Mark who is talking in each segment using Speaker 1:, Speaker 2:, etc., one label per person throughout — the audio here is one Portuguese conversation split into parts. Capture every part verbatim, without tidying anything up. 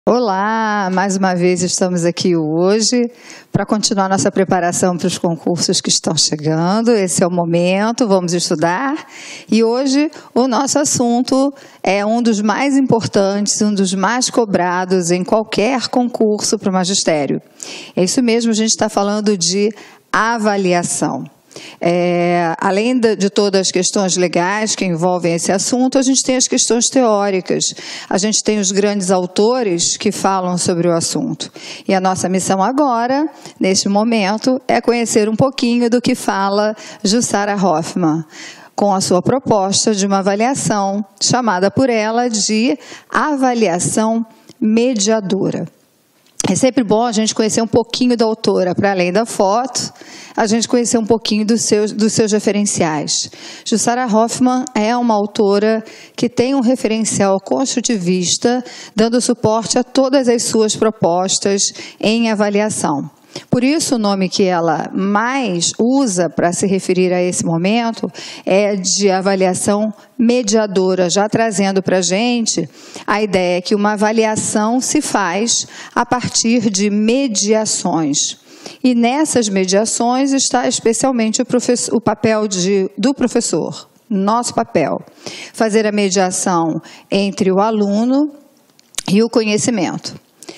Speaker 1: Olá, mais uma vez estamos aqui hoje para continuar nossa preparação para os concursos que estão chegando. Esse é o momento, vamos estudar. E hoje o nosso assunto é um dos mais importantes, um dos mais cobrados em qualquer concurso para o magistério. É isso mesmo, a gente está falando de avaliação. É, além de, de todas as questões legais que envolvem esse assunto, a gente tem as questões teóricas, a gente tem os grandes autores que falam sobre o assunto. E a nossa missão agora, neste momento, é conhecer um pouquinho do que fala Jussara Hoffmann, com a sua proposta de uma avaliação, chamada por ela de avaliação mediadora. É sempre bom a gente conhecer um pouquinho da autora, para além da foto, a gente conhecer um pouquinho dos seus, dos seus referenciais. Jussara Hoffmann é uma autora que tem um referencial construtivista, dando suporte a todas as suas propostas em avaliação. Por isso, o nome que ela mais usa para se referir a esse momento é de avaliação mediadora, já trazendo para a gente a ideia que uma avaliação se faz a partir de mediações. E nessas mediações está especialmente o, professor, o papel de, do professor, nosso papel, fazer a mediação entre o aluno e o conhecimento.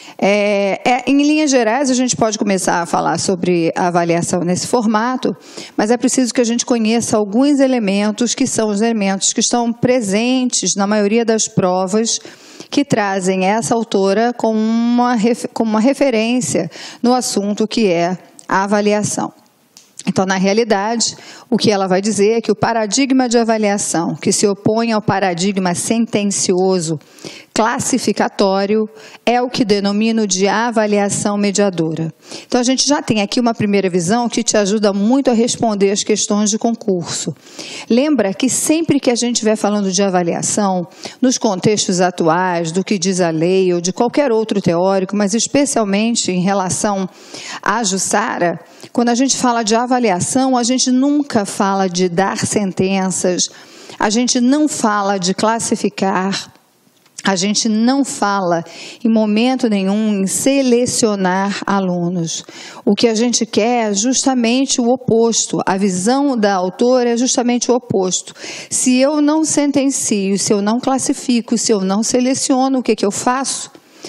Speaker 1: É, é, em linhas gerais, a gente pode começar a falar sobre a avaliação nesse formato, mas é preciso que a gente conheça alguns elementos que são os elementos que estão presentes na maioria das provas que trazem essa autora como uma, como uma referência no assunto que é a avaliação. Então, na realidade, o que ela vai dizer é que o paradigma de avaliação, que se opõe ao paradigma sentencioso classificatório, é o que denomino de avaliação mediadora. Então, a gente já tem aqui uma primeira visão que te ajuda muito a responder as questões de concurso. Lembra que sempre que a gente estiver falando de avaliação, nos contextos atuais, do que diz a lei ou de qualquer outro teórico, mas especialmente em relação à Jussara, quando a gente fala de avaliação, a gente nunca fala de dar sentenças, a gente não fala de classificar, a gente não fala em momento nenhum em selecionar alunos. O que a gente quer é justamente o oposto. A visão da autora é justamente o oposto. Se eu não sentencio, se eu não classifico, se eu não seleciono, o que, que eu faço?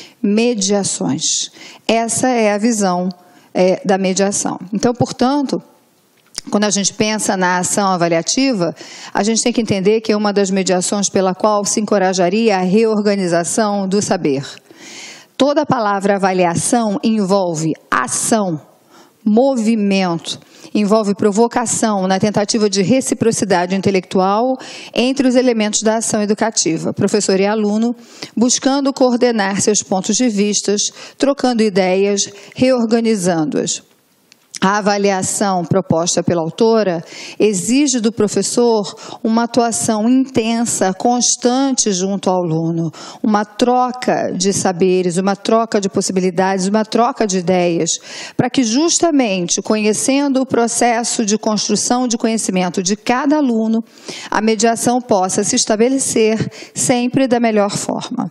Speaker 1: Mediações. Essa é a visão é, da mediação. Então, portanto, quando a gente pensa na ação avaliativa, a gente tem que entender que é uma das mediações pela qual se encorajaria a reorganização do saber. Toda a palavra avaliação envolve ação, movimento, envolve provocação na tentativa de reciprocidade intelectual entre os elementos da ação educativa, professor e aluno, buscando coordenar seus pontos de vista, trocando ideias, reorganizando-as. A avaliação proposta pela autora exige do professor uma atuação intensa, constante junto ao aluno, uma troca de saberes, uma troca de possibilidades, uma troca de ideias, para que justamente, conhecendo o processo de construção de conhecimento de cada aluno, a mediação possa se estabelecer sempre da melhor forma.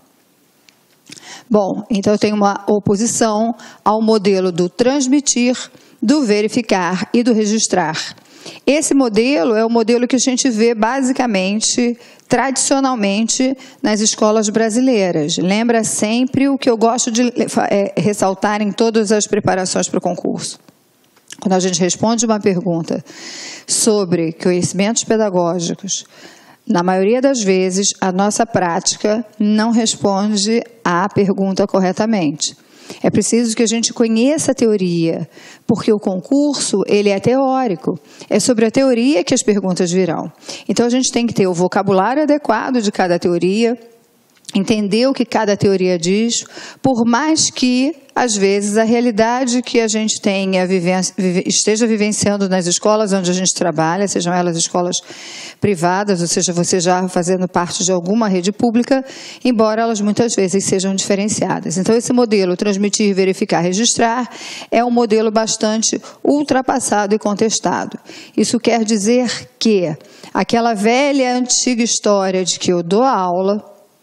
Speaker 1: Bom, então eu tenho uma oposição ao modelo do transmitir, do verificar e do registrar. Esse modelo é o modelo que a gente vê basicamente, tradicionalmente, nas escolas brasileiras. Lembra sempre o que eu gosto de é, ressaltar em todas as preparações para o concurso. Quando a gente responde uma pergunta sobre conhecimentos pedagógicos, na maioria das vezes, a nossa prática não responde à pergunta corretamente. É preciso que a gente conheça a teoria, porque o concurso ele é teórico. É sobre a teoria que as perguntas virão. Então, a gente tem que ter o vocabulário adequado de cada teoria, entender o que cada teoria diz, por mais que, às vezes, a realidade que a gente tenha, esteja vivenciando nas escolas onde a gente trabalha, sejam elas escolas privadas, ou seja, você já fazendo parte de alguma rede pública, embora elas muitas vezes sejam diferenciadas. Então, esse modelo, transmitir, verificar, registrar, é um modelo bastante ultrapassado e contestado. Isso quer dizer que aquela velha, antiga história de que eu dou a aula,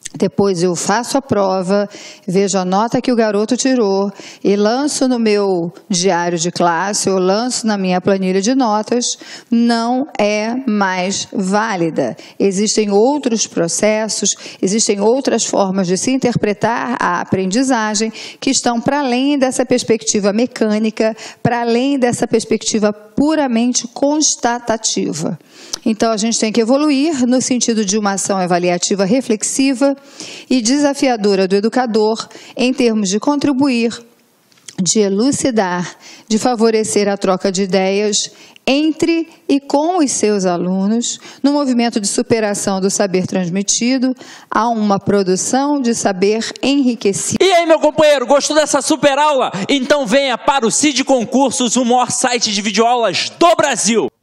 Speaker 1: Depois eu faço a prova, vejo a nota que o garoto tirou e lanço no meu diário de classe, eu lanço na minha planilha de notas, não é mais válida. Existem outros processos, existem outras formas de se interpretar a aprendizagem que estão para além dessa perspectiva mecânica, para além dessa perspectiva puramente constatativa. Então, a gente tem que evoluir no sentido de uma ação avaliativa reflexiva e desafiadora do educador em termos de contribuir, de elucidar, de favorecer a troca de ideias entre e com os seus alunos, no movimento de superação do saber transmitido a uma produção de saber enriquecido.
Speaker 2: E aí, meu companheiro, gostou dessa super aula? Então venha para o Cid Concursos, o maior site de videoaulas do Brasil!